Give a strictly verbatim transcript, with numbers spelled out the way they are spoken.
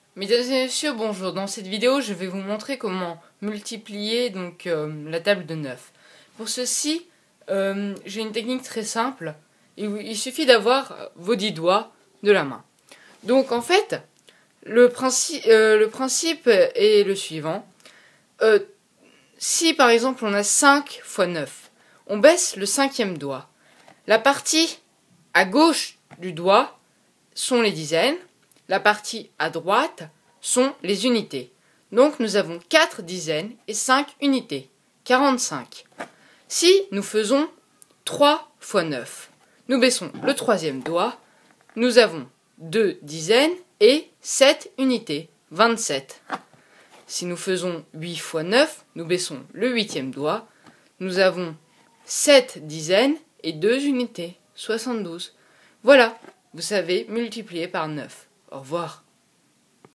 Mesdames et messieurs, bonjour. Dans cette vidéo, je vais vous montrer comment multiplier donc euh, la table de neuf. Pour ceci, euh, j'ai une technique très simple. Il, il suffit d'avoir vos dix doigts de la main. Donc en fait, le, princi euh, le principe est le suivant. Euh, si par exemple on a cinq fois neuf, on baisse le cinquième doigt. La partie à gauche du doigt sont les dizaines. La partie à droite sont les unités. Donc nous avons quatre dizaines et cinq unités, quarante-cinq. Si nous faisons trois fois neuf, nous baissons le troisième doigt, nous avons deux dizaines et sept unités, vingt-sept. Si nous faisons huit fois neuf, nous baissons le huitième doigt, nous avons sept dizaines et deux unités, soixante-douze. Voilà, vous savez multiplier par neuf. Au revoir.